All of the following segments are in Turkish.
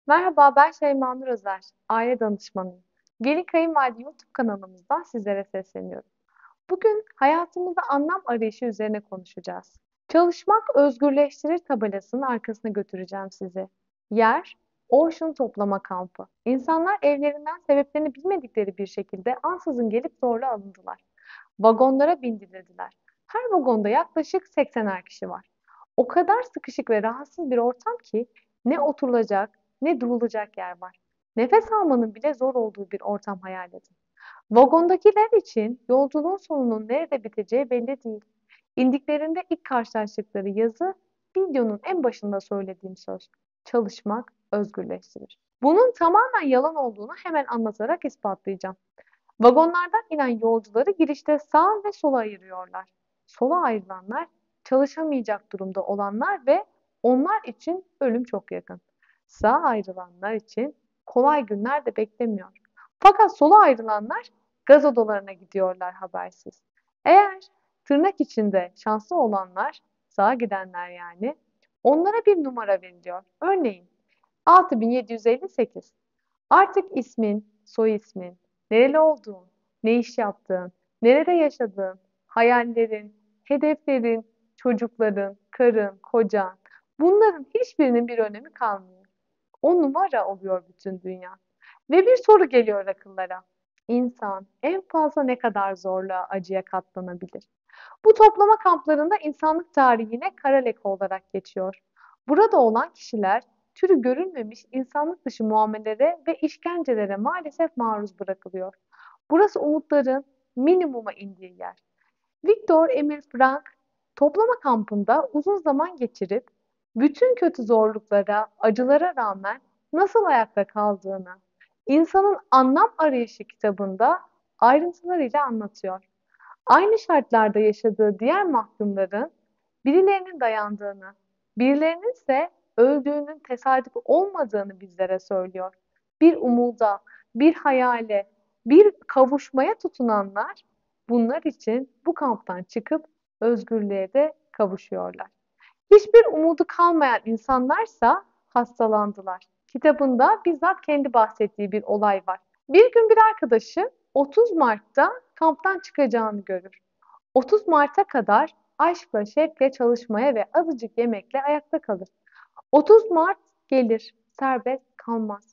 Merhaba, ben Şeyma Nur Özer, aile danışmanıyım. Gelin Kayınvalide YouTube kanalımızdan sizlere sesleniyorum. Bugün hayatımızda anlam arayışı üzerine konuşacağız. Çalışmak özgürleştirir tabelasının arkasına götüreceğim sizi. Yer, Ocean toplama kampı. İnsanlar evlerinden sebeplerini bilmedikleri bir şekilde ansızın gelip zorla alındılar. Vagonlara bindirildiler. Her vagonda yaklaşık 80'er kişi var. O kadar sıkışık ve rahatsız bir ortam ki ne oturulacak ne durulacak yer var. Nefes almanın bile zor olduğu bir ortam hayal edin. Vagondakiler için yolculuğun sonunun nerede biteceği belli değil. İndiklerinde ilk karşılaştıkları yazı videonun en başında söylediğim söz. Çalışmak özgürleştirir. Bunun tamamen yalan olduğunu hemen anlatarak ispatlayacağım. Vagonlardan inen yolcuları girişte sağ ve sola ayırıyorlar. Sola ayrılanlar çalışamayacak durumda olanlar ve onlar için ölüm çok yakın. Sağa ayrılanlar için kolay günler de beklemiyor. Fakat sola ayrılanlar gaz odalarına gidiyorlar habersiz. Eğer tırnak içinde şanslı olanlar, sağa gidenler yani, onlara bir numara veriliyor. Örneğin 6758. Artık ismin, soy ismin, nereli olduğun, ne iş yaptığın, nerede yaşadığın, hayallerin, hedeflerin, çocukların, karın, kocan, bunların hiçbirinin bir önemi kalmıyor. O numara oluyor bütün dünya. Ve bir soru geliyor akıllara. İnsan en fazla ne kadar zorluğa, acıya katlanabilir? Bu toplama kamplarında insanlık tarihine kara leke olarak geçiyor. Burada olan kişiler türü görülmemiş insanlık dışı muamelelere ve işkencelere maalesef maruz bırakılıyor. Burası umutların minimuma indiği yer. Viktor Emil Frank toplama kampında uzun zaman geçirip bütün kötü zorluklara, acılara rağmen nasıl ayakta kaldığını İnsanın Anlam Arayışı kitabında ayrıntılarıyla anlatıyor. Aynı şartlarda yaşadığı diğer mahkumların birilerinin dayandığını, birilerinin ise öldüğünün tesadüf olmadığını bizlere söylüyor. Bir umuda, bir hayale, bir kavuşmaya tutunanlar bunlar için bu kamptan çıkıp özgürlüğe de kavuşuyorlar. Hiçbir umudu kalmayan insanlarsa hastalandılar. Kitabında bizzat kendi bahsettiği bir olay var. Bir gün bir arkadaşı 30 Mart'ta kamptan çıkacağını görür. 30 Mart'a kadar aşkla, şevkle çalışmaya ve azıcık yemekle ayakta kalır. 30 Mart gelir, serbest kalmaz.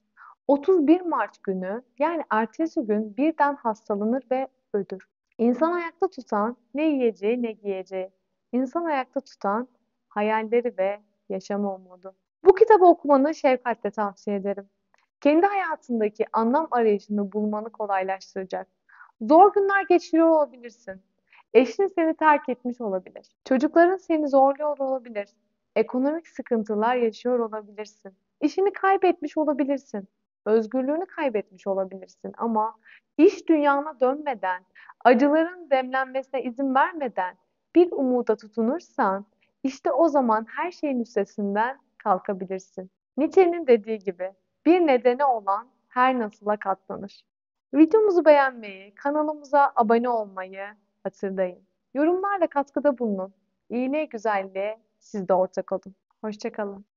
31 Mart günü yani ertesi gün birden hastalanır ve ölür. İnsan ayakta tutan ne yiyeceği ne giyeceği, İnsan ayakta tutan hayalleri ve yaşama umudu. Bu kitabı okumanı şefkatle tavsiye ederim. Kendi hayatındaki anlam arayışını bulmanı kolaylaştıracak. Zor günler geçiriyor olabilirsin. Eşin seni terk etmiş olabilir. Çocukların seni zorluyor olabilir. Ekonomik sıkıntılar yaşıyor olabilirsin. İşini kaybetmiş olabilirsin. Özgürlüğünü kaybetmiş olabilirsin ama iş dünyana dönmeden, acıların demlenmesine izin vermeden bir umuda tutunursan, işte o zaman her şeyin üstesinden kalkabilirsin. Nietzsche'nin dediği gibi, bir nedeni olan her nasıla katlanır. Videomuzu beğenmeyi, kanalımıza abone olmayı hatırlayın. Yorumlarla katkıda bulunun. İyiliğe, güzelliğe siz de ortak olun. Hoşça kalın.